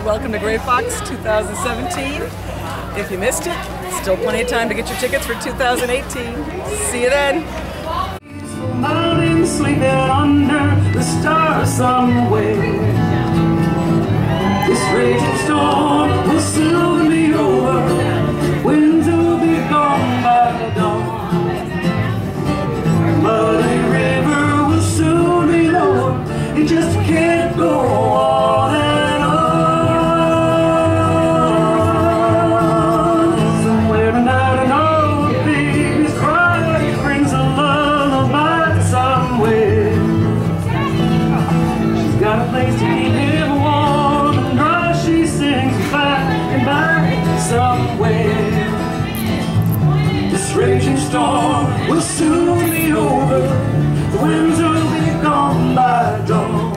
Welcome to Grey Fox 2017. If you missed it, still plenty of time to get your tickets for 2018. See you then. Mountain sleeping under the stars somewhere. This raging storm will soon be over. Winds will be gone by dawn. Muddy river will soon be lower. It just can't go on and on. Somewhere tonight an old baby's cry brings a lullaby somewhere. She's got a place to keep him warm and dry. She sings back and back somewhere. This raging storm will soon be over. The winds will be gone by dawn.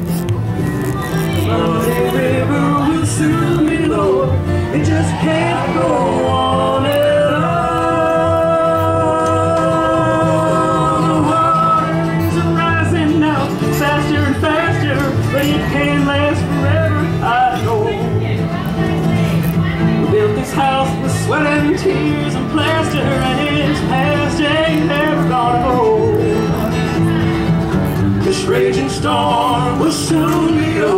Muddy river will soon be lower. It just can't go on and on. The waters are rising now, faster and faster, but it can't last forever, I know. We built this house with sweat and tears and plaster, and its past ain't never gonna go. This raging storm will soon be over.